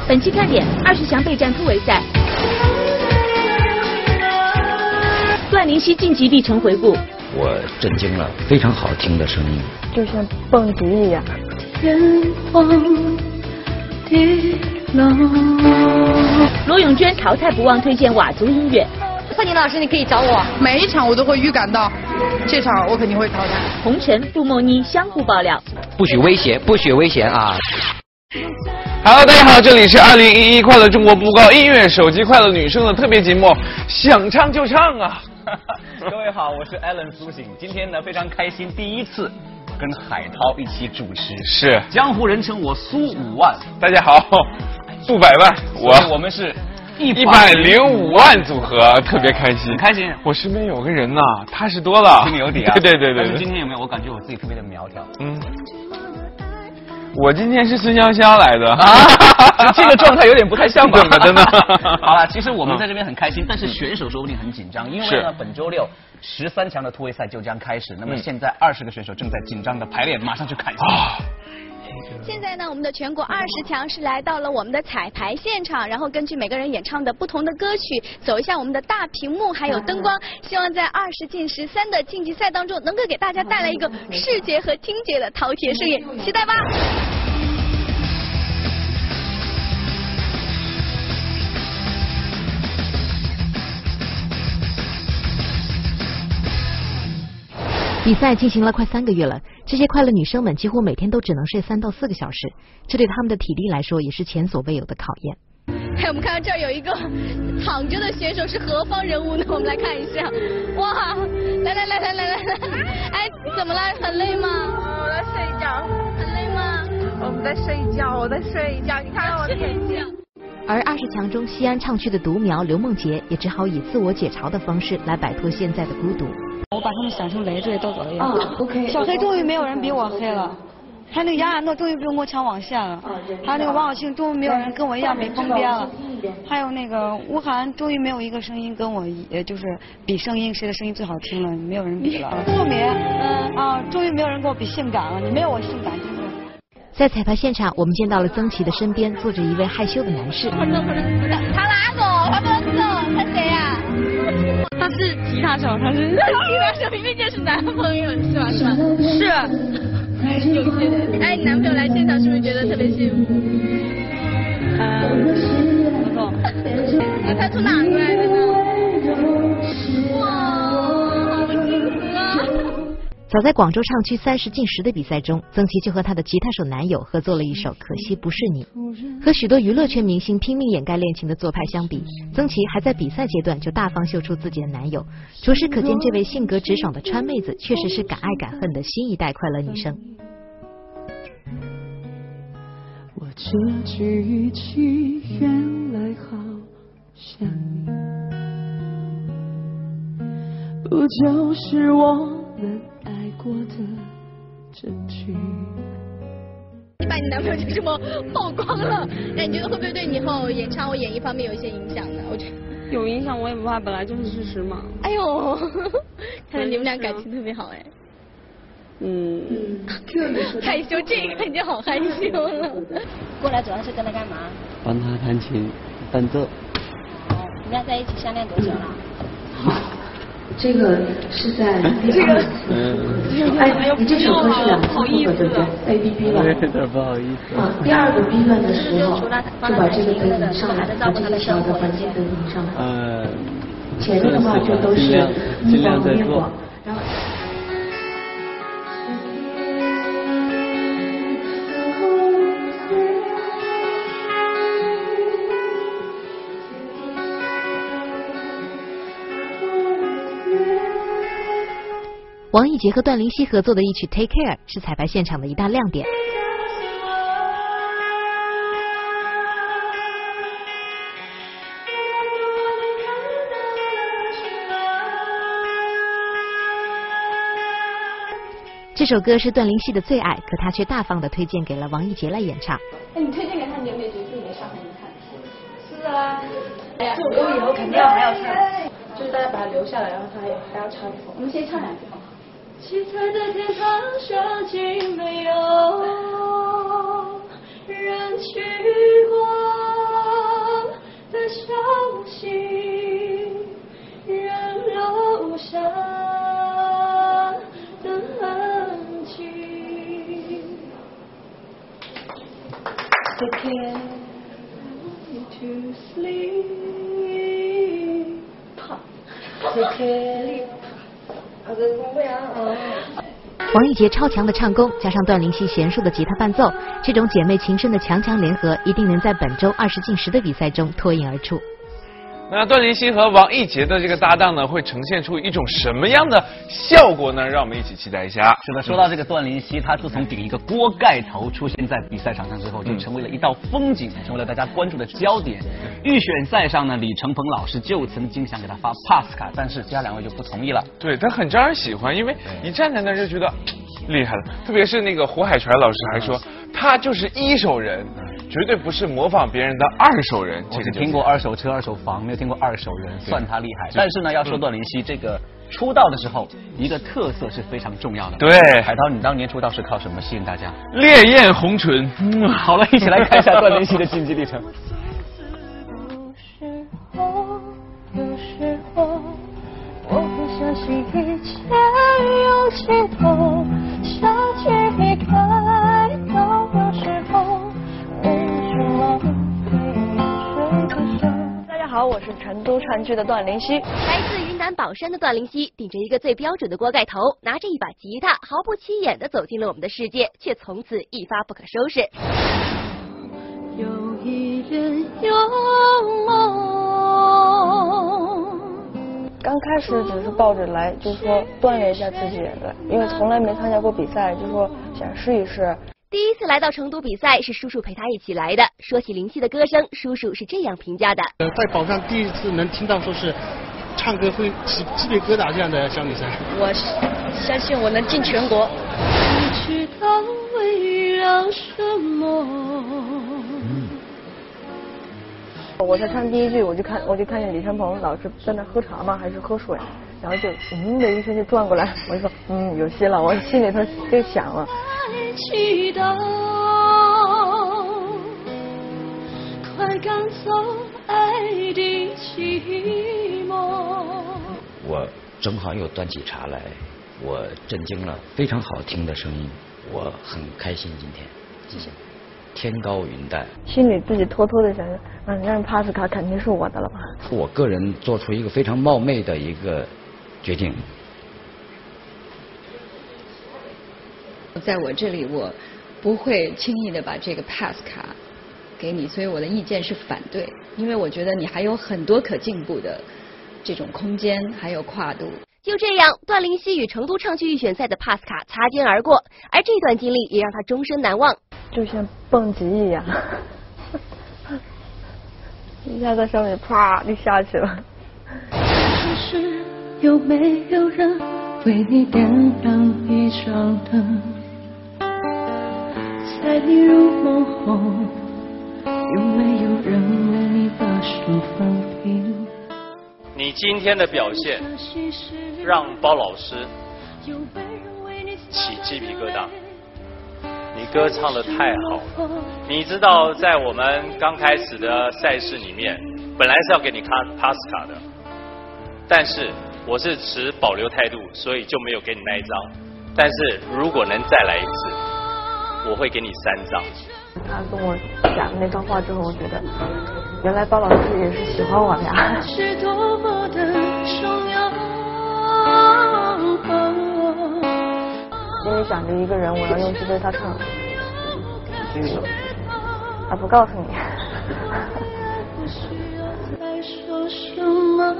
本期看点：20强备战突围赛，段灵溪晋级历程回顾。 我震惊了，非常好听的声音， 就像蹦极一样。 天荒地老。罗永娟淘汰不忘推荐佤族音乐。 贺宁老师，你可以找我。 每一场我都会预感到，这场我肯定会淘汰。 红尘、杜梦妮相互爆料。 不许威胁，不许危险啊！ Hello， 大家好，这里是2011快乐中国步高音乐手机快乐女生的特别节目，想唱就唱啊！ 各位好，我是 Alan 苏醒，今天呢非常开心，第一次跟海涛一起主持， 是江湖人称我苏5万。 大家好，苏百万， 我们是 105万组合，特别开心， 很开心。 我身边有个人呐，踏实多了， 心里有底啊。 对。 但是今天有没有？我感觉我自己特别的苗条。 我今天是孙潇潇来的啊，这个状态有点不太像吧？ 怎么的呢？ 好了，其实我们在这边很开心，但是选手说不定很紧张，因为呢，本周六13强的突围赛就将开始。那么现在20个选手正在紧张的排练，马上去看一下。 现在呢，我们的全国20强是来到了我们的彩排现场，然后根据每个人演唱的不同的歌曲，走一下我们的大屏幕还有灯光，希望在20进13的竞技赛当中，能够给大家带来一个视觉和听觉的饕餮盛宴，期待吧！ 比赛进行了快3个月了，这些快乐女生们几乎每天都只能睡3到4个小时，这对她们的体力来说也是前所未有的考验。 我们看到这儿有一个躺着的选手是何方人物呢？我们来看一下，哇，来，哎，怎么了？很累吗？ 我在睡觉。 很累吗？ 我们在睡觉，我在睡觉，你看我的眼睛。 而20强中西安唱区的独苗刘梦洁也只好以自我解嘲的方式来摆脱现在的孤独。 我把他们想成累赘都可以。 OK。 小黑终于没有人比我黑了，还有那个杨亚诺终于不用跟我抢网线了，还有那个王小庆终于没有人跟我一样没疯癫了，还有那个吴涵终于没有一个声音跟我就是比声音谁的声音最好听了，没有人比了。杜敏，终于没有人跟我比性感了，你没有我性感，真的。 在彩排现场，我们见到了曾琦的身边坐着一位害羞的男士。 他哪个？他不能走，他谁呀？ 他是吉他手，他是吉他手，明明就是男朋友，是吧？是。有些人，哎，你男朋友来现场是不是觉得特别幸福？ 不错。 他从哪过来的呢？哇，好幸福啊！ 早在广州唱区30进10的比赛中，曾琦就和他的吉他手男友合作了一首《可惜不是你》。和许多娱乐圈明星拼命掩盖恋情的做派相比，曾琦还在比赛阶段就大方秀出自己的男友，着实可见这位性格直爽的川妹子确实是敢爱敢恨的新一代快乐女生。 我这句起原来好像你，不就是我们爱过的证据？ 你把你男朋友就这么曝光了，那你觉得会不会对你以后演唱或演艺方面有一些影响呢？我觉得有影响，我也不怕，本来就是事实嘛。 哎呦，看来你们俩感情特别好哎。害羞，这个已经好害羞了。 过来主要是跟他干嘛？ 帮他弹琴、伴奏。 你俩在一起相恋多久了？ 这个是在哎，你这首歌是2次部分对不对 ？A B B 吧。 有点不好意思。 第2个 B 段的时候，就把这个灯迎上来，把这个小的环境灯迎上来。前面的话就都是尽量在做。 然后。 王一杰和段灵溪合作的一曲《Take Care》是彩排现场的一大亮点。这首歌是段灵溪的最爱，可他却大方地推荐给了王一杰来演唱。 那你推荐给他，你有没有觉得自己没上很遗憾？ 是啊，这首歌以后肯定还要唱，就是大家把它留下来，然后他还要唱一首。 我们先唱2句好吗？ 七彩的天堂设计没有人去过。 王艺杰超强的唱功，加上段灵溪娴熟的吉他伴奏，这种姐妹情深的强强联合，一定能在本周20进10的比赛中脱颖而出。 那段灵溪和王艺杰的这个搭档呢，会呈现出一种什么样的效果呢？让我们一起期待一下。 是的，说到这个段灵溪，她自从顶一个锅盖头出现在比赛场上之后，就成为了一道风景，成为了大家关注的焦点。预选赛上呢，李承鹏老师就曾经想给他发 pass 卡，但是其他2位就不同意了。 对，他很招人喜欢，因为一站在那儿就觉得厉害了。特别是那个胡海泉老师还说，他就是1手人，绝对不是模仿别人的2手人。 我只听过2手车、2手房，没有听过2手人，算他厉害。但是呢，要说段灵溪这个出道的时候，一个特色是非常重要的。 对， 海涛，你当年出道是靠什么吸引大家？ 烈焰红唇。 好了，一起来看一下段灵溪的晋级历程。 有时候我不相信一切有尽头，想起离开到有时候人生浪费水的手。 大家好，我是成都川剧的段灵溪。 来自云南保山的段灵溪，顶着一个最标准的锅盖头，拿着一把吉他，毫不起眼地走进了我们的世界，却从此一发不可收拾。 有一人有梦。 刚开始只是抱着来，就是说锻炼一下自己的，因为从来没参加过比赛，就说想试一试。 第一次来到成都比赛是叔叔陪他一起来的。说起灵溪的歌声，叔叔是这样评价的： 在宝山第一次能听到说是唱歌会起鸡皮疙瘩这样的小女生。 我相信我能进全国。 不知道围绕什么。 我才唱第一句，我就看见李承鹏老师在那喝茶吗？还是喝水？然后就的一声就转过来，我就说有戏了，我心里头就想了。 祈祷，快赶走爱的寂寞。 我正好有端起茶来，我震惊了，非常好听的声音，我很开心今天，谢谢。天高云淡， 心里自己偷偷的想着，让帕斯卡肯定是我的了吧。 我个人做出一个非常冒昧的一个决定。 在我这里，我不会轻易的把这个 pass 卡给你，所以我的意见是反对，因为我觉得你还有很多可进步的这种空间，还有跨度。 就这样，段灵溪与成都唱剧预选赛的 pass 卡擦肩而过，而这段经历也让他终身难忘。 就像蹦极一样，一下在上面啪就下去了。 可是有没有人为你点亮一盏灯？在你入梦后，有没有人为你把手放平？ 你今天的表现让包老师起鸡皮疙瘩。你歌唱得太好了，你知道在我们刚开始的赛事里面，本来是要给你看帕斯卡的，但是我是持保留态度，所以就没有给你那一张。但是如果能再来一次，我会给你3张。 他跟我讲那段话之后，我觉得原来包老师也是喜欢我的呀。 是多么的重要。 心里想着一个人，我要用心对他唱，他不告诉你。 在说什么？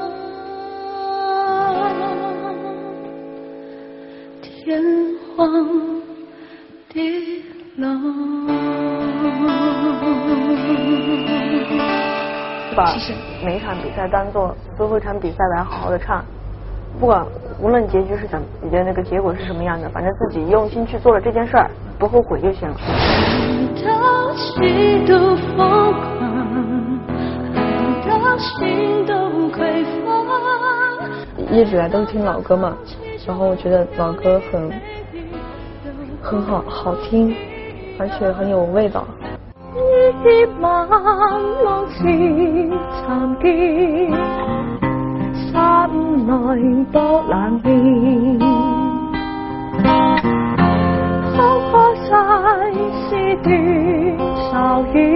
天荒地老。 把每一场比赛当做最后一场比赛来好好的唱。不管无论结局是怎么，你的那个结果是什么样的，反正自己用心去做了这件事儿，不后悔就行了。 到极度疯狂，爱到心都匮乏。 一直以来都是听老歌嘛，然后我觉得老歌很好听，而且很有味道。 一晚浪似殘結。心內多冷面，拋開晒絲斷愁怨。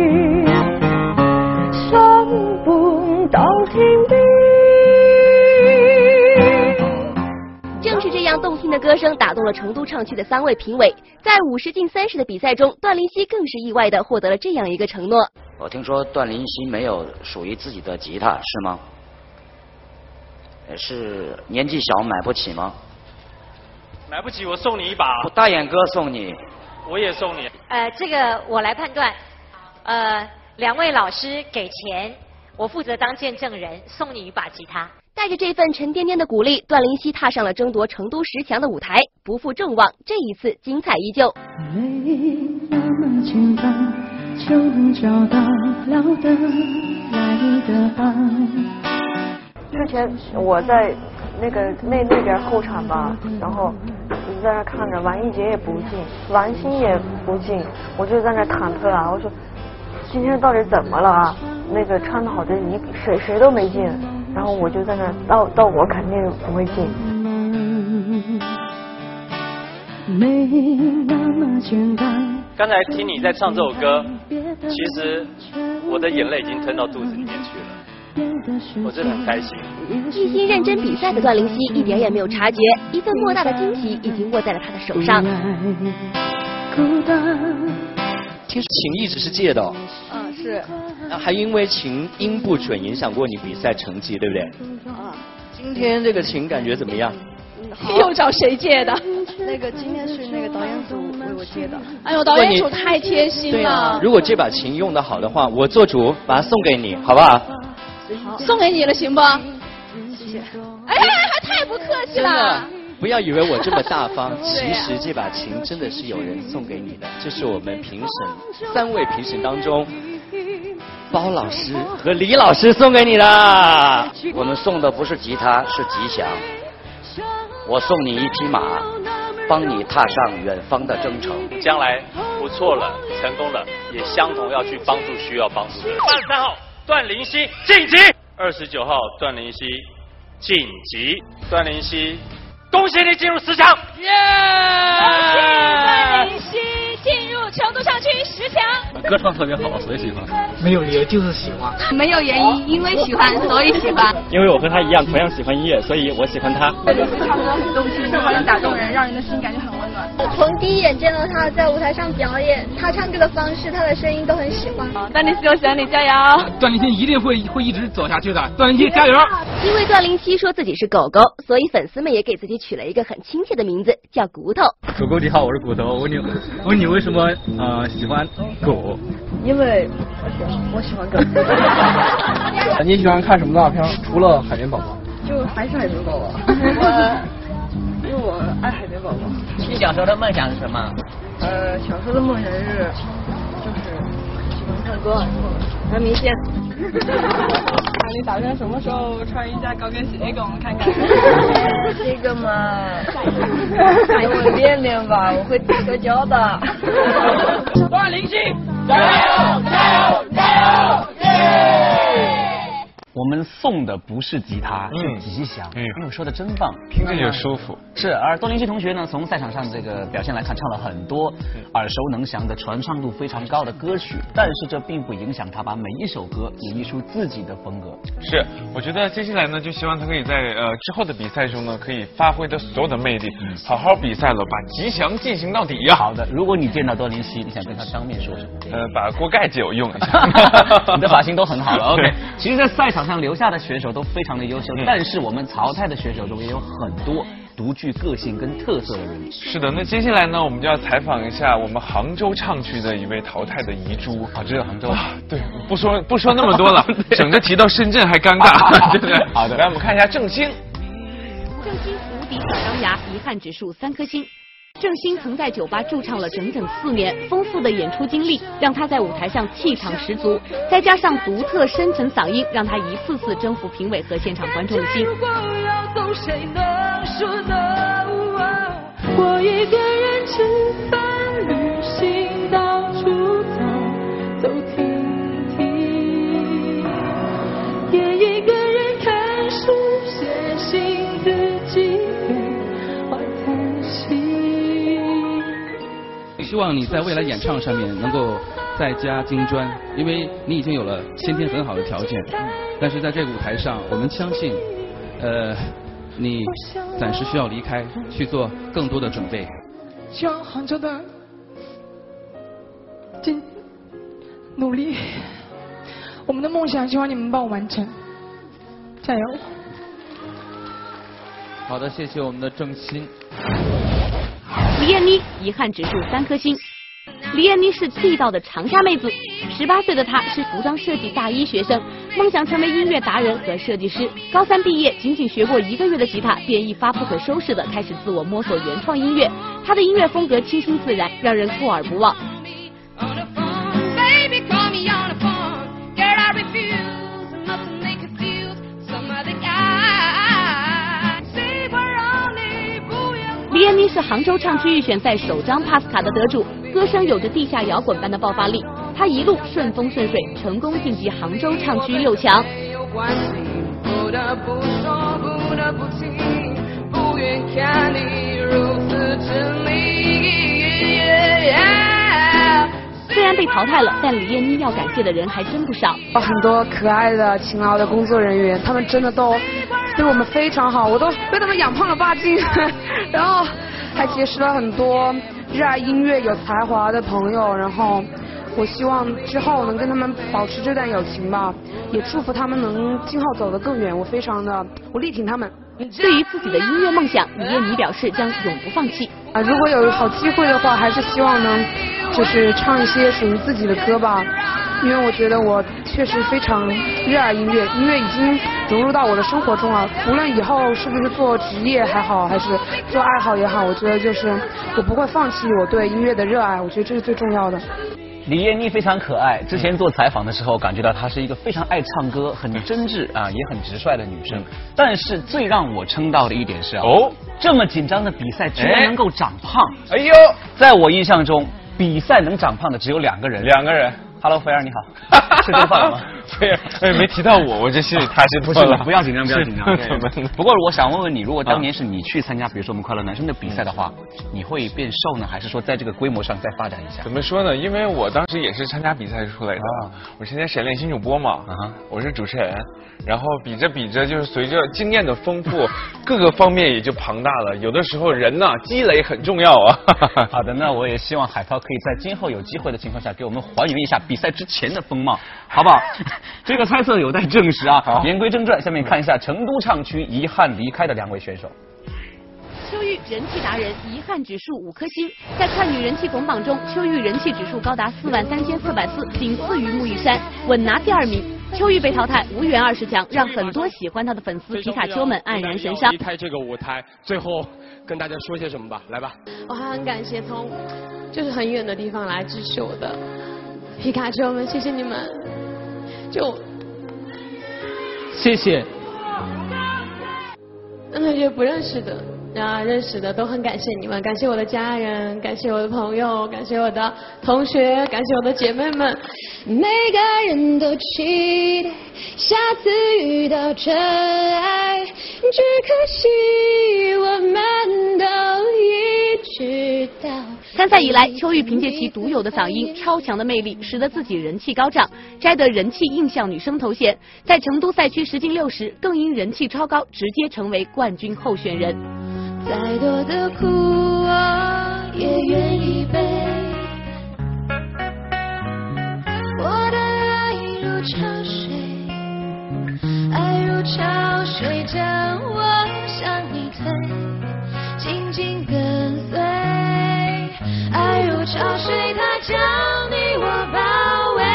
歌声打动了成都唱区的3位评委。在50进30的比赛中，段林希更是意外地获得了这样一个承诺。 我听说段林希没有属于自己的吉他，是吗？是年纪小买不起吗？ 买不起，我送你一把。 大眼哥送你， 我也送你。 这个我来判断。2位老师给钱，我负责当见证人，送你一把吉他。 带着这份沉甸甸的鼓励，段林希踏上了争夺成都10强的舞台，不负众望，这一次精彩依旧。 没那么简单，就能找到聊得来的爱。 之前我在那边后场吧，然后一直在那看着，王一杰也不进，王鑫也不进，我就在那忐忑啊，我说今天到底怎么了啊？那个唱的好的谁都没进，然后我就在那到我肯定不会进。 没那么简单。 刚才听你在唱这首歌，其实我的眼泪已经吞到肚子里面去了。我真的很开心。 一心认真比赛的段林希一点也没有察觉，一份莫大的惊喜已经握在了他的手上。 听说琴一直是借的。 是。 还因为琴音不准影响过你比赛成绩，对不对？今天这个琴感觉怎么样？ 又找谁借的？ 今天是那个导演组为我借的。 哎呦，导演组太贴心了。 如果这把琴用得好的话，我做主把它送给你，好不好？ 送给你了，行不？ 谢谢。 哎，还太不客气了。 不要以为我这么大方，其实这把琴真的是有人送给你的。这是我们评审3位评审当中，包老师和李老师送给你的。 我们送的不是吉他，是吉祥。我送你一匹马，帮你踏上远方的征程。 将来不错了，成功了，也相同要去帮助需要帮助的人。83号段林希晋级，29号段林希晋级，段林希，恭喜你进入10强！ 耶！恭喜段林希进入成都唱区10强。 歌唱特别好，所以喜欢。 没有理由，就是喜欢。 没有原因，因为喜欢，所以喜欢。 因为我和他一样，同样喜欢音乐，所以我喜欢他。 段林希唱歌很动听，非常能打动人，让人的心感觉很温暖。 我从第一眼见到他在舞台上表演，他唱歌的方式，他的声音都很喜欢。 段林希，我喜欢你，加油！ 段林希一定会一直走下去的，段林希加油！ 因为段林希说自己是狗狗，所以粉丝们也给自己取了一个很亲切的名字，叫骨头。 狗狗你好，我是骨头。我问你为什么喜欢狗？ 因为我喜欢狗。 你喜欢看什么大片？除了海绵宝宝？ 就还是海绵宝宝。因为我爱海绵宝宝。 你小时候的梦想是什么？ 小时候的梦想是就是喜欢唱歌，当明星。 你打算什么时候穿一下高跟鞋给我们看看？ 这个嘛，给我练练吧，我会打个胶的。 段林希，加油！加油！加油！ 我们送的不是吉他，是吉祥。说的真棒， 听着也舒服。 是，而段林希同学呢，从赛场上这个表现来看，唱了很多耳熟能详的、传唱度非常高的歌曲，但是这并不影响他把每一首歌演绎出自己的风格。 是，我觉得接下来呢，就希望他可以在之后的比赛中呢，可以发挥他所有的魅力，好好比赛了，把吉祥进行到底呀。 好的，如果你见到段林希，你想跟他当面说什么？ 把锅盖借我用一下。 你的发型都很好了。OK， 其实，在赛场上留下的选手都非常的优秀，但是我们淘汰的选手中也有很多独具个性跟特色的人。 是的，那接下来呢，我们就要采访一下我们杭州唱区的一位淘汰的遗珠。 只有杭州啊？对，不说那么多了，整个提到深圳还尴尬，对不对？ 好的， 来我们看一下郑兴。 郑兴无敌小钢牙，遗憾指数3颗星。郑兴曾在酒吧驻唱了整整4年，丰富的演出经历让他在舞台上气场十足，再加上独特深沉嗓音，让他一次次征服评委和现场观众的心。 我一个人吃饭、旅行，到处走停停，也一个人看书、写信，自己给怀叹息。 希望你在未来演唱上面能够再加金砖，因为你已经有了先天很好的条件，但是在这个舞台上，我们相信，你暂时需要离开，去做更多的准备。 希望杭州的努力，我们的梦想，希望你们帮我完成，加油！ 好的，谢谢我们的郑欣。 李艳妮遗憾指数3颗星。李艳妮是地道的长沙妹子，18岁的她是服装设计大一学生，梦想成为音乐达人和设计师。高3毕业，仅仅学过1个月的吉他，便一发不可收拾的开始自我摸索原创音乐。她的音乐风格清新自然，让人过耳不忘。李艳妮是杭州唱区预选赛首张帕斯卡的得主，歌声有着地下摇滚般的爆发力。她一路顺风顺水，成功晋级杭州唱区6强。虽然被淘汰了，但李艳妮要感谢的人还真不少。 很多可爱的、勤劳的工作人员，他们真的都对我们非常好，我都被他们养胖了8斤，然后还结识了很多热爱音乐、有才华的朋友，然后我希望之后能跟他们保持这段友情吧，也祝福他们能今后走得更远，我力挺他们。 对于自己的音乐梦想，李艳妮表示将永不放弃。 如果有好机会的话，还是希望能就是唱一些属于自己的歌吧，因为我觉得我确实非常热爱音乐，音乐已经融入到我的生活中了。无论以后是不是做职业还好，还是做爱好也好，我觉得就是我不会放弃我对音乐的热爱，我觉得这是最重要的。 李艳妮非常可爱，之前做采访的时候感觉到她是一个非常爱唱歌、很真挚也很直率的女生。但是最让我称道的一点是这么紧张的比赛居然能够长胖。 哎呦， 在我印象中，比赛能长胖的只有2个人。 2个人。 Hello， 菲儿你好，吃中饭了吗？ 菲儿，没提到我这心里踏实多了。 不要紧张，不要紧张。不过我想问问你，如果当年是你去参加，比如说我们快乐男生的比赛的话，你会变瘦呢，还是说在这个规模上再发展一下？ 怎么说呢？因为我当时也是参加比赛出来的，我现在沈炼新主播嘛，我是主持人，然后比着就是随着经验的丰富，各个方面也就庞大了。有的时候人呢，积累很重要啊。 好的，那我也希望海涛可以在今后有机会的情况下，给我们还原一下比赛之前的风貌，好不好？这个猜测有待证实啊。言归正传，下面看一下成都唱区遗憾离开的2位选手。 秋玉人气达人，遗憾指数5颗星。在快女人气总榜中，秋玉人气指数高达43404，仅次于穆一山，稳拿第2名。秋玉被淘汰，无缘20强，让很多喜欢她的粉丝皮卡丘们黯然神伤。 离开这个舞台，最后跟大家说些什么吧，来吧。 我还很感谢从就是很远的地方来支持我的皮卡丘们，谢谢你们。 谢谢。 那些不认识的。认识的都很感谢你们，感谢我的家人，感谢我的朋友，感谢我的同学，感谢我的姐妹们。 每个人都期待下次遇到真爱，只可惜我们都已知道。 参赛以来，秋玉凭借其独有的嗓音、超强的魅力，使得自己人气高涨，摘得人气印象女生头衔。在成都赛区10进6时，更因人气超高，直接成为冠军候选人。 再多的苦我也愿意背，我的爱如潮水，爱如潮水将我向你推，紧紧跟随，爱如潮水它将你我包围。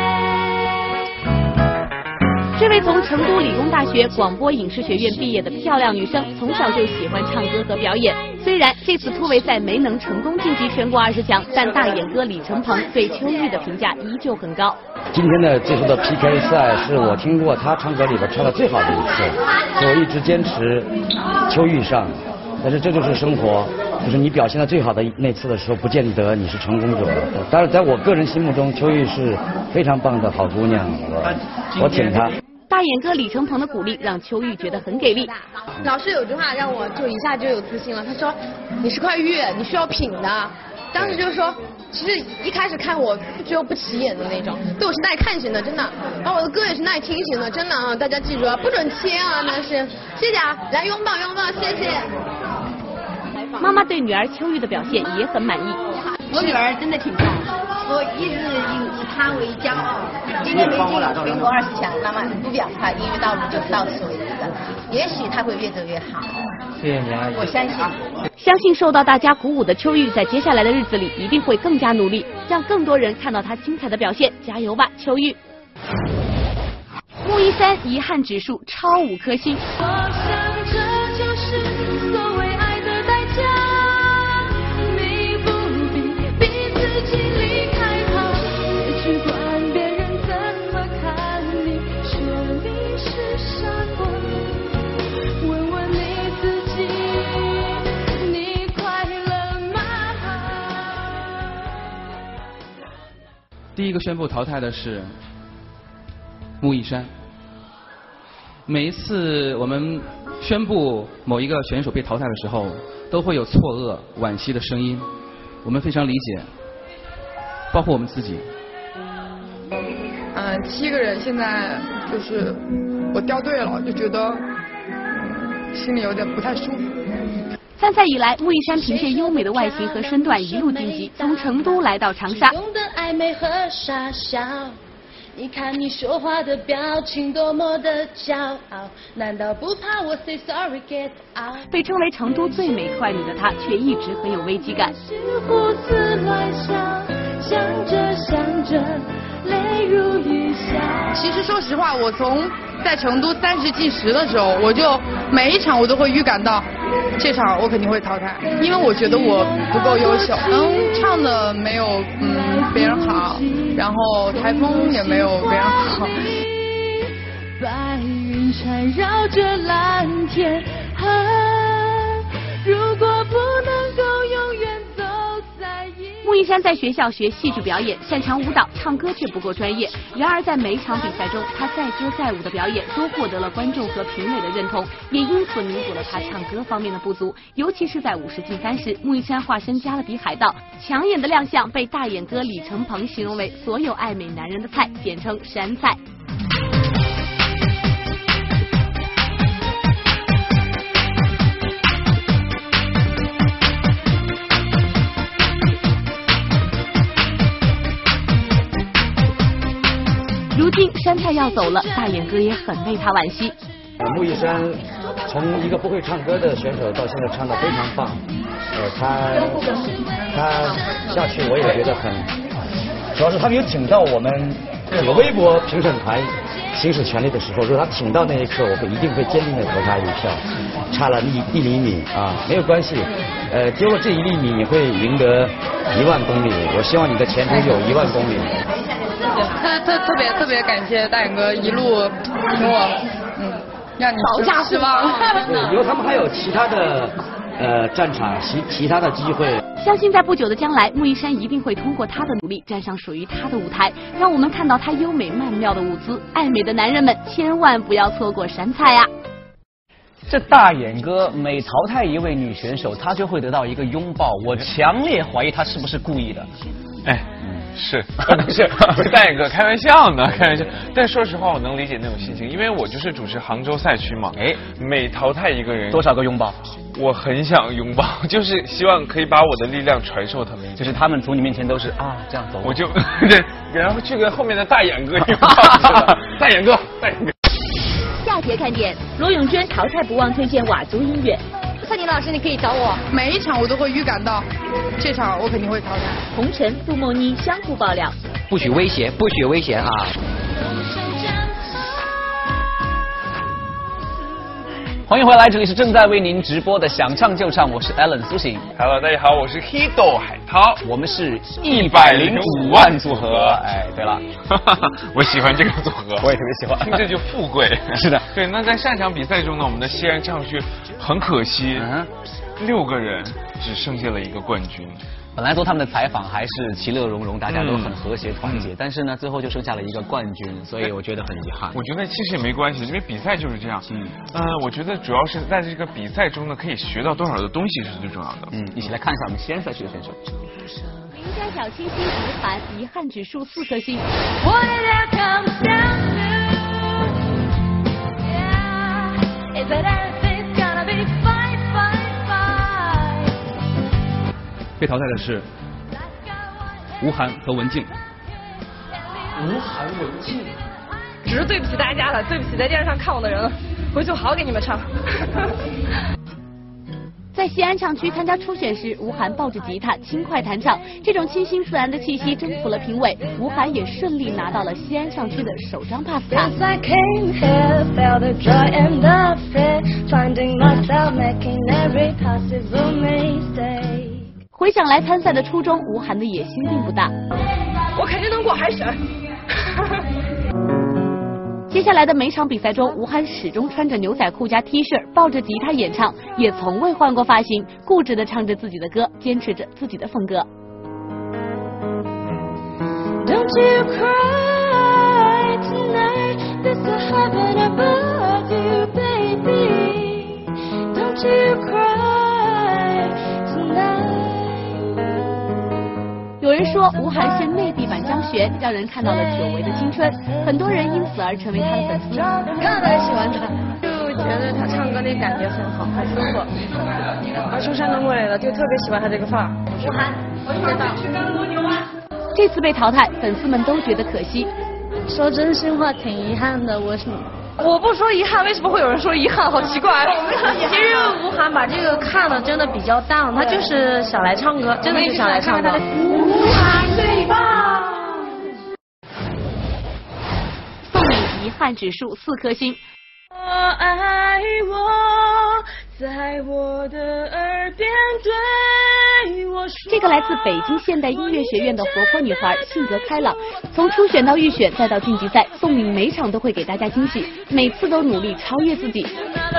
这位从成都理工大学广播影视学院毕业的漂亮女生，从小就喜欢唱歌和表演。虽然这次突围赛没能成功晋级全国20强，但大眼哥李承鹏对秋玉的评价依旧很高。 今天的这次的 PK 赛是我听过他唱歌里边唱的最好的一次，所以我一直坚持秋玉上。但是这就是生活，就是你表现的最好的那次的时候，不见得你是成功者。但是在我个人心目中，秋玉是非常棒的好姑娘，我挺她。 大眼哥李承鹏的鼓励让秋玉觉得很给力。 老师有句话让我就一下就有自信了，他说你是块玉，你需要品的。 当时就是说，其实一开始看我觉得不起眼的那种，对我是耐看型的，真的。然后我的歌也是耐听型的，真的啊，大家记住啊，不准切啊，那是。谢谢啊，来拥抱拥抱，谢谢。 妈妈对女儿秋玉的表现也很满意。 我女儿真的挺棒，我一直以她为骄傲。今天没进全国20强，那么不表示她音乐道路就到此为止了，也许她会越走越好。 谢谢你啊， 我相信。 相信受到大家鼓舞的秋玉，在接下来的日子里一定会更加努力，让更多人看到她精彩的表现。加油吧，秋玉！穆一山遗憾指数超5颗星。 我想这就是所谓爱的代价，你不必逼自己离开他，别去管别人怎么看你，说你是傻瓜，问问你自己，你快乐吗？ 第一个宣布淘汰的是穆一山。每一次我们宣布某一个选手被淘汰的时候，都会有错愕、惋惜的声音，我们非常理解，包括我们自己。 7个人现在就是我掉队了，就觉得心里有点不太舒服。 参赛以来，穆一山凭借优美的外形和身段一路晋级，从成都来到长沙。 用的暧昧和傻笑，你看你说话的表情多么的骄傲，难道不怕我 say sorry get out？ 被称为成都最美快女的她，却一直很有危机感。 胡思乱想，想着想着泪如雨下。 其实说实话，我从在成都30进10的时候，我就每一场我都会预感到这场我肯定会淘汰，因为我觉得我不够优秀，唱的没有别人好，然后台风也没有别人好。 白云缠绕着蓝天，如果不能够永远走在一。 穆一山在学校学戏剧表演，擅长舞蹈，唱歌却不够专业。然而在每场比赛中，他载歌载舞的表演都获得了观众和评委的认同，也因此弥补了他唱歌方面的不足。尤其是在50进3时，穆一山化身加勒比海盗，抢眼的亮相被大眼哥李承鹏形容为所有爱美男人的菜，简称山菜。如今山菜要走了，大眼哥也很为他惋惜。 穆一山从一个不会唱歌的选手到现在唱得非常棒，他下去我也觉得很，主要是他没有挺到我们这个微博评审团行使权利的时候，如果他挺到那一刻，我一定会坚定的投他一票，差了1厘米啊，没有关系，丢了这1厘米你会赢得1万公里，我希望你的前途有1万公里。 特别感谢大眼哥一路听我，让你保驾失望。 以后他们还有其他的战场，其他的机会。 相信在不久的将来，穆一山一定会通过他的努力站上属于他的舞台，让我们看到他优美曼妙的舞姿。爱美的男人们千万不要错过山菜啊！ 这大眼哥每淘汰一位女选手，他就会得到一个拥抱。我强烈怀疑他是不是故意的。 是不是大眼哥开玩笑呢？开玩笑。但说实话，我能理解那种心情，因为我就是主持杭州赛区嘛。每淘汰一个人， 多少个拥抱？ 我很想拥抱，就是希望可以把我的力量传授他们。 就是他们从你面前都是这样走， 我就对，然后去跟后面的大眼哥拥抱。大眼哥。 下节看点，罗永娟淘汰不忘推荐佤族音乐。 蔡宁老师，你可以找我，每一场我都会预感到这场我肯定会淘汰。 红尘、杜梦妮相互爆料， 不许威胁，不许危险啊！ 欢迎回来，这里是正在为您直播的想唱就唱，我是 Alan 苏醒。 Hello， 大家好，我是 Hido 海涛， 我们是105万组合。对了， 我喜欢这个组合， 我也特别喜欢， 听着就富贵。 是的， 对。那在上场比赛中呢，我们的西安唱区很可惜，6个人只剩下了1个冠军。 本来做他们的采访还是其乐融融，大家都很和谐团结，但是呢，最后就剩下了1个冠军，所以我觉得很遗憾。 我觉得其实也没关系，因为比赛就是这样。我觉得主要是在这个比赛中呢，可以学到多少的东西是最重要的。 一起来看一下我们西安赛区的选手。 邻家小清新吴涵遗憾指数4颗星。 被淘汰的是吴涵和文静。 吴涵、文静，只是对不起大家了，对不起在电视上看我的人了，回去好好给你们唱。 在西安唱区参加初选时，吴涵抱着吉他轻快弹唱，这种清新自然的气息征服了评委，吴涵也顺利拿到了西安唱区的首张帕斯卡。回想来参赛的初衷，吴涵的野心并不大， 我肯定能过海选。 接下来的每场比赛中，吴涵始终穿着牛仔裤加 T 恤，抱着吉他演唱，也从未换过发型，固执地唱着自己的歌，坚持着自己的风格。Don't you cry tonight, there's a heaven above you, baby. Don't you cry tonight. 有人说吴涵是内地版张悬，让人看到了久违的青春，很多人因此而成为他的粉丝。 看来喜欢他，就觉得他唱歌那感觉很好，很舒服。而从山东过来的，就特别喜欢他这个范儿。 吴涵，知道。 这次被淘汰，粉丝们都觉得可惜。 说真心话，挺遗憾的。 我不说遗憾，为什么会有人说遗憾？好奇怪。 其实吴涵把这个看的真的比较淡，他就是想来唱歌，真的是想来唱歌。 吴涵最棒。 送你遗憾指数4颗星。 爱我，在我的耳边对我说。 这个来自北京现代音乐学院的活泼女孩，性格开朗，从初选到预选再到晋级赛，宋敏每场都会给大家惊喜，每次都努力超越自己。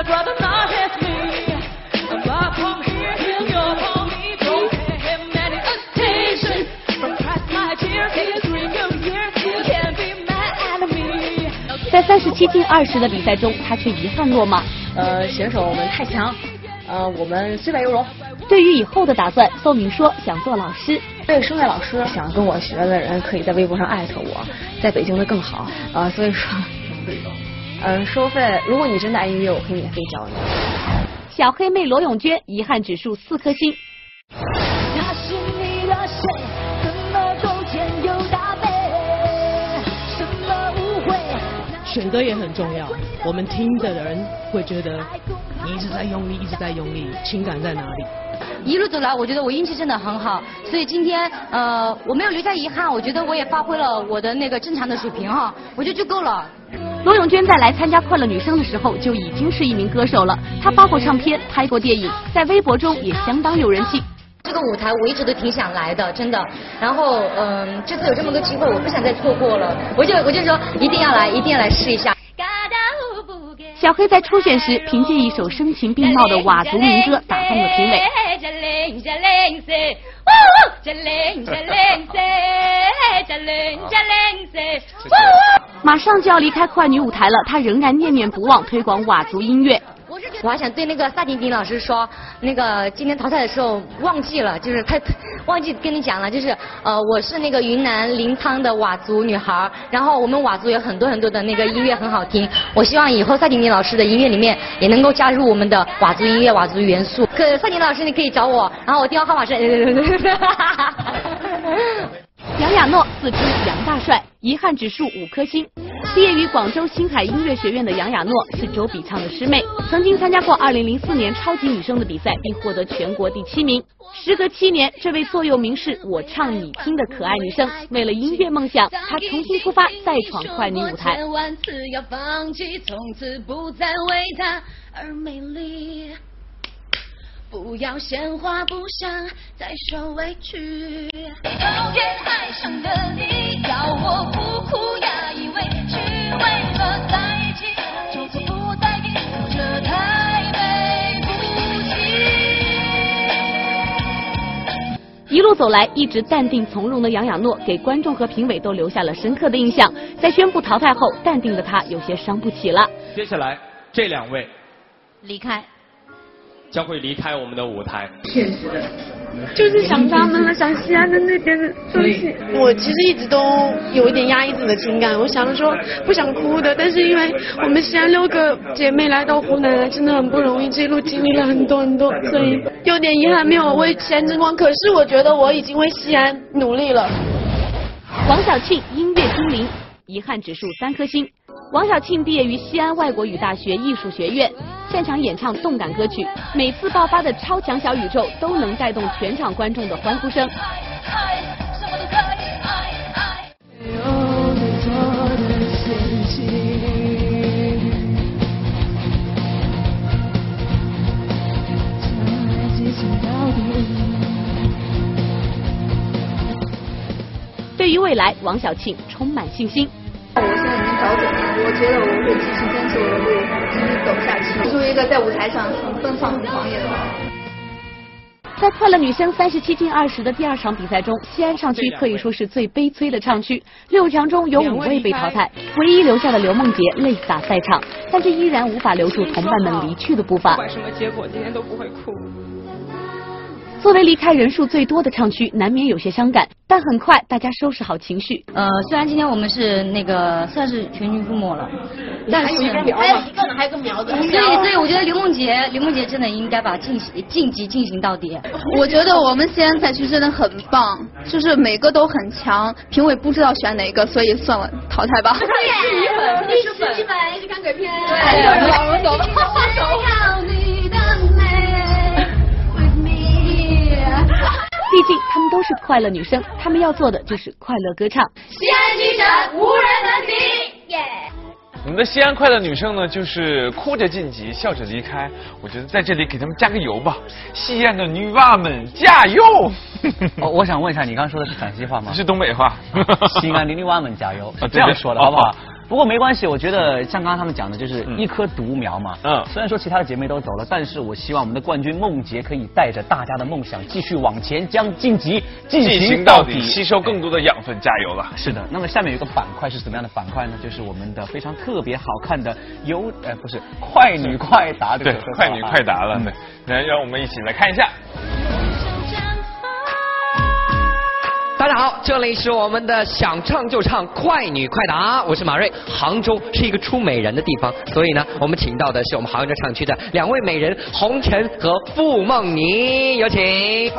在37进20的比赛中，他却遗憾落马。 选手们太强，我们虽败犹荣。 对于以后的打算，宋敏说想做老师。 对声乐老师，想跟我学的人可以在微博上艾特我，在北京的更好。所以说，收费，如果你真的爱音乐，我可以免费教你。 小黑妹罗永娟遗憾指数4颗星。 他是你的谁？怎么中间有大悲？什么误会？ 选歌也很重要，我们听的人会觉得你一直在用力，一直在用力，情感在哪里？ 一路走来，我觉得我运气真的很好，所以今天我没有留下遗憾，我觉得我也发挥了我的那个正常的水平哈，我觉得就够了。 罗永娟在来参加快乐女声的时候就已经是一名歌手了，她发过唱片，拍过电影，在微博中也相当有人气。 这个舞台我一直都挺想来的，真的。然后这次有这么个机会，我不想再错过了，我就说一定要来试一下。 小黑在初选时凭借一首声情并茂的佤族民歌打动了评委。马上就要离开快女舞台了，她仍然念念不忘推广佤族音乐。 我还想对那个萨顶顶老师说，那个今天淘汰的时候忘记了，就是他忘记跟你讲了，就是我是那个云南临沧的佤族女孩，然后我们佤族有很多的那个音乐很好听，我希望以后萨顶顶老师的音乐里面也能够加入我们的佤族音乐、佤族元素。萨顶老师你可以找我，然后我电话号码是。 杨亚诺自称杨大帅，遗憾指数5颗星。毕业于广州星海音乐学院的杨亚诺是周笔畅的师妹，曾经参加过2004年超级女声的比赛，并获得全国第7名。时隔7年，这位座右铭是我唱你听的可爱女生，为了音乐梦想，她重新出发，再闯快女舞台。 千万次要放弃，从此不再为她而美丽。不要鲜花，不想再受委屈。有天爱上的你，要我不哭呀，以为是为了在一起，从此不再给这太对不起。 一路走来，一直淡定从容的杨亚诺给观众和评委都留下了深刻的印象。在宣布淘汰后，淡定的他有些伤不起了。 接下来这2位离开。 将会离开我们的舞台。 现实的。 就是想他们了，想西安的那边的东西。我其实一直都有一点压抑自己的情感，我想着说不想哭的，但是因为我们西安6个姐妹来到湖南真的很不容易，这一路经历了很多，所以有点遗憾没有为西安争光。可是我觉得我已经为西安努力了。 王晓庆音乐精灵，遗憾指数3颗星。王晓庆毕业于西安外国语大学艺术学院，擅长演唱动感歌曲，每次爆发的超强小宇宙都能带动全场观众的欢呼声。对于未来，王晓庆充满信心。 我现在已经找准了，我觉得我会继续坚持我的路，继续走下去，做一个在舞台上很奔放、很狂野的人。 在快乐女声37进20的第2场比赛中，西安唱区可以说是最悲催的唱区，6强中有5位被淘汰，唯一留下的刘梦洁泪洒赛场，但这依然无法留住同伴们离去的步伐。 不管什么结果，今天都不会哭。 作为离开人数最多的唱区，难免有些伤感，但很快大家收拾好情绪。 虽然今天我们是那个算是全军覆没了，但是还有一个呢，还有个苗子。 所以我觉得刘梦洁真的应该把晋级进行到底。 我觉得我们西安赛区真的很棒，就是每个都很强，评委不知道选哪个，所以算了，淘汰吧。 一起看鬼片。 对，我们走吧。 毕竟她们都是快乐女生，她们要做的就是快乐歌唱。 西安精神无人能敌，耶！ 我们的西安快乐女生呢，就是哭着晋级，笑着离开。我觉得在这里给他们加个油吧，西安的女娃们加油！ 我想问一下，你刚刚说的是陕西话吗？ 是东北话。 西安的女娃们加油，这样说的好不好？不过没关系，我觉得像刚刚他们讲的，就是一棵独苗嘛。虽然说其他的姐妹都走了，但是我希望我们的冠军梦洁可以带着大家的梦想继续往前，将晋级进行到底， 吸收更多的养分，加油了。 是的，那么下面有一个板块是怎么样的板块呢？就是我们的非常特别好看的不是快女快答的。 对，快女快答了。对，让我们一起来看一下。 大家好，这里是我们的想唱就唱快女快答，我是马瑞。杭州是一个出美人的地方，所以呢，我们请到的是我们杭州唱区的2位美人红尘和傅梦妮，有请。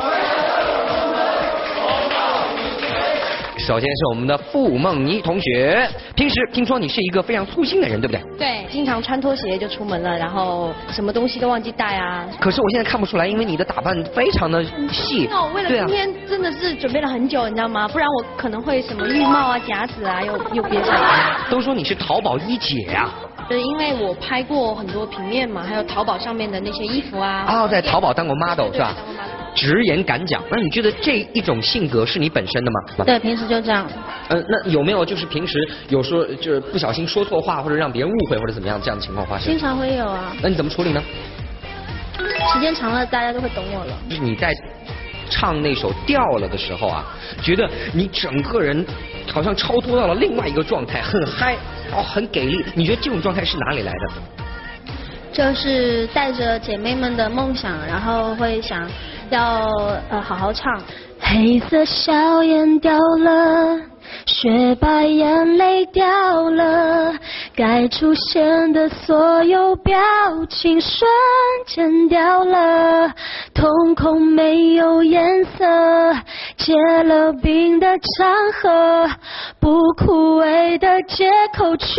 首先是我们的傅梦妮同学，平时听说你是一个非常粗心的人，对不对？ 对，经常穿拖鞋就出门了，然后什么东西都忘记带啊。 可是我现在看不出来，因为你的打扮非常的细。 那我为了今天真的是准备了很久，你知道吗？不然我可能会什么浴帽啊、夹子啊又憋上来。 都说你是淘宝一姐啊。 因为我拍过很多平面嘛，还有淘宝上面的那些衣服啊。 哦，在淘宝当过 model 是吧？直言敢讲，那你觉得这一种性格是你本身的吗？ 对，平时就这样。 那有没有就是平时有说就是不小心说错话，或者让别人误会或者怎么样这样的情况发生？ 经常会有啊。 那你怎么处理呢？ 时间长了，大家都会懂我了。 就是你在唱那首掉了的时候啊，觉得你整个人好像超脱到了另外一个状态，很嗨很给力。你觉得这种状态是哪里来的？ 就是带着姐妹们的梦想，然后会想要好好唱。 黑色笑颜掉了，雪白眼泪掉了，该出现的所有表情瞬间掉了，瞳孔没有颜色，结了冰的长河，不枯萎的借口全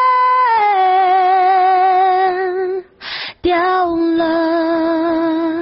掉了。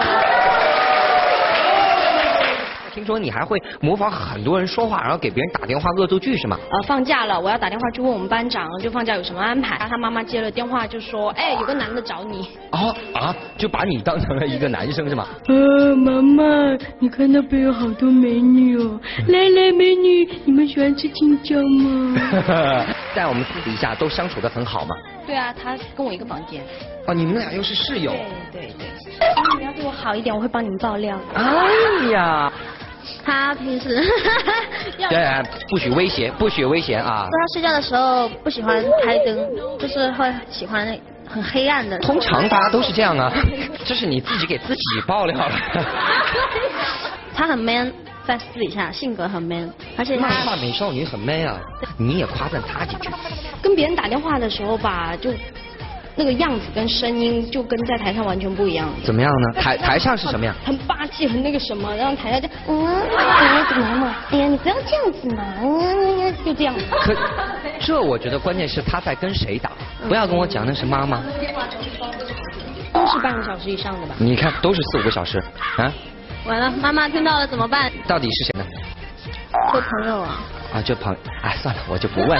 听说你还会模仿很多人说话，然后给别人打电话恶作剧是吗？ 放假了，我要打电话去问我们班长，就放假有什么安排。他妈妈接了电话就说，有个男的找你。 就把你当成了一个男生是吗？ 妈妈，你看那边有好多美女哦，来美女，你们喜欢吃青椒吗？ 在我们私底下都相处得很好吗？ 对啊，他跟我一个房间。 你们俩又是室友。 对。你们要对我好一点，我会帮你们爆料。 哎呀。 他平时对，不许危险啊！ 说他睡觉的时候不喜欢开灯，就是会喜欢很黑暗的。 通常大家都是这样啊，这是你自己给自己爆料了。 他很 man， 在私底下性格很 man， 而且漫画美少女很 man 啊，你也夸赞他几句。 跟别人打电话的时候吧，就那个样子跟声音就跟在台上完全不一样。 怎么样呢？台上是什么样？ 很霸气，很那个什么，然后台下就怎么嘛？哎呀，你不要这样子嘛，就这样。 可这我觉得关键是他在跟谁打，不要跟我讲那是妈妈。 都是半个小时以上的吧？ 你看都是4、5个小时啊。 完了，妈妈听到了怎么办？ 到底是谁呢？ 做朋友啊。 啊，这朋友，哎，算了，我就不问。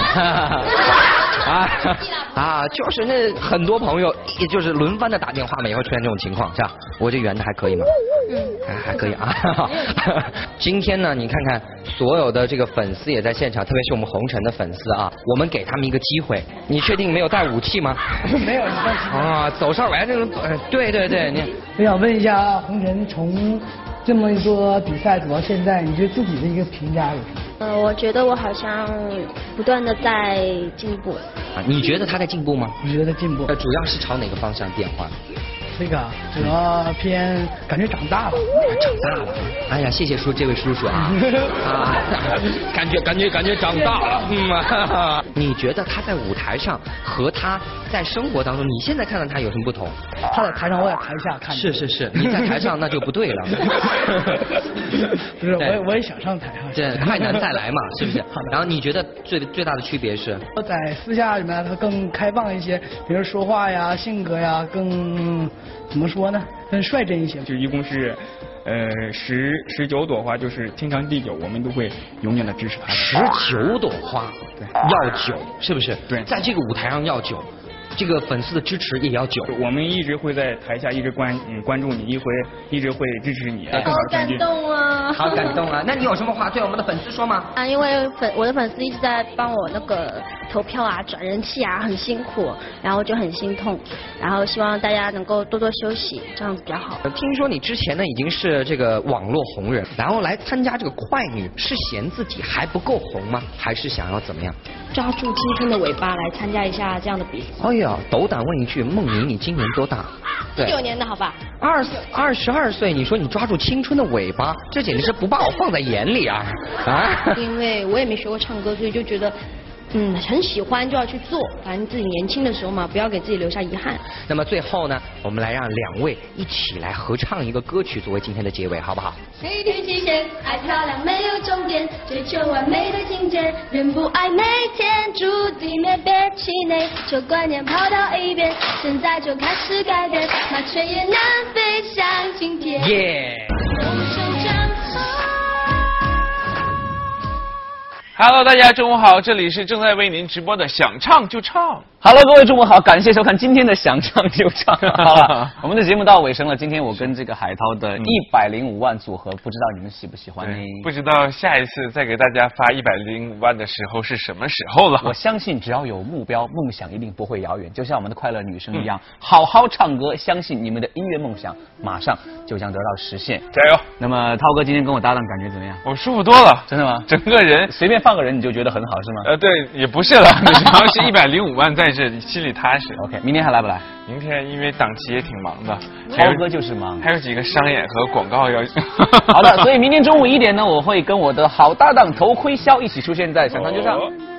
就是那很多朋友，也就是轮番的打电话嘛，也会出现这种情况，是吧？我这圆的还可以吗？还可以啊。今天呢，你看看所有的这个粉丝也在现场，特别是我们红尘的粉丝啊，我们给他们一个机会。你确定没有带武器吗？ 没有，你放心。 啊，走上来这种，对， 我想问一下红尘，从这么多比赛走到现在，你对自己的一个评价有什么？ 我觉得我好像不断的在进步。 啊，你觉得他在进步吗？ 我觉得在进步。 主要是朝哪个方向变化？ 这个主要偏感觉长大了。 长大了。哎呀，谢谢这位叔叔啊。感觉长大了。你觉得他在舞台上和他在生活当中，你现在看到他有什么不同？ 他在台上，我在台下看。 是，你在台上那就不对了。 不是，我也想上台上。 对，太难再来嘛，是不是？然后你觉得最大的区别是？ 我在私下里面他更开放一些，比如说话呀、性格呀，更怎么说呢？更率真一些。 就一共是19朵花，就是天长地久，我们都会永远的支持他。 19朵花，对，要久，是不是？ 对， 在这个舞台上要久。这个粉丝的支持也要久， 我们一直会在台下一直关注你，一直会支持你。 好感动啊！ 好感动啊！那你有什么话对我们的粉丝说吗？ 因为我的粉丝一直在帮我那个投票啊、转人气啊，很辛苦，然后就很心痛，然后希望大家能够多多休息，这样子比较好。 听说你之前呢已经是这个网络红人，然后来参加这个快女，是嫌自己还不够红吗？还是想要怎么样？ 抓住青春的尾巴来参加一下这样的比赛。 哎呀，斗胆问一句，梦妮，你今年多大 ？19年的好吧 ？22岁，你说你抓住青春的尾巴，这简直是不把我放在眼里啊！ 因为我也没学过唱歌，所以就觉得很喜欢就要去做，反正自己年轻的时候嘛，不要给自己留下遗憾。 那么最后呢，我们来让2位一起来合唱一个歌曲作为今天的结尾，好不好？ 谁定极限？爱漂亮没有终点，追求完美的境界，人不爱每天注定没别气馁，旧观念抛到一边，现在就开始改变，麻雀也能飞向晴天。 Hello， 大家中午好，这里是正在为您直播的想唱就唱。 Hello， 各位中午好，感谢收看今天的想唱就唱。好了，我们的节目到尾声了。今天我跟这个海涛的105万组合，不知道你们喜不喜欢呢？ 不知道下一次再给大家发105万的时候是什么时候了？ 我相信只要有目标，梦想一定不会遥远。就像我们的快乐女生一样，好好唱歌，相信你们的音乐梦想马上就将得到实现。 加油！ 那么涛哥今天跟我搭档感觉怎么样？ 我舒服多了。 真的吗？ 整个人随便放个人你就觉得很好是吗？ 对，也不是了，主要是105万在这里，心里踏实。 OK， 明天还来不来？ 明天因为档期也挺忙的， 涛哥就是忙， 还有几个商演和广告要。 好的，所以明天中午1点呢，我会跟我的好搭档头盔肖一起出现在想唱就唱。